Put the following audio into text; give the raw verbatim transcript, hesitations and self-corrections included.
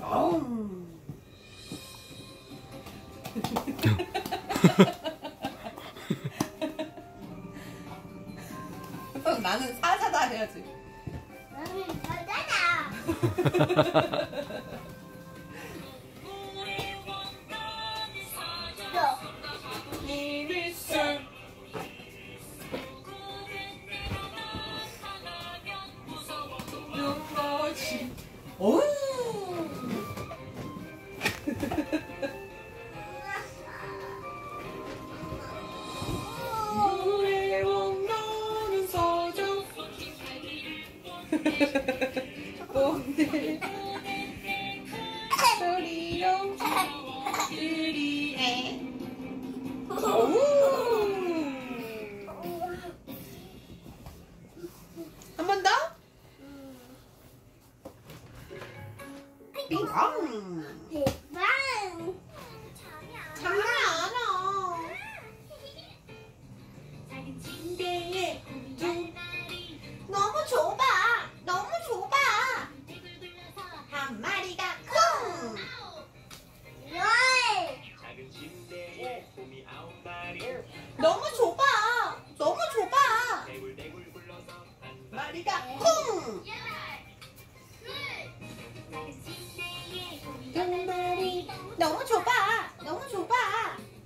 나는 사자다 해야지. 나는 사자다. 오. 물에 왕나는 사자. 꼰대 소리요 들이네. 한 번 더. 빙빵. 대박. 장난 안 와. 작은 침대에 둥. 너무 좁아. 너무 좁아. 한 마리가 쿵. 열. 작은 침대에 곰이 아홉 마리. 너무 좁아. 너무 좁아. 대굴대굴 굴러서 한 마리가 쿵.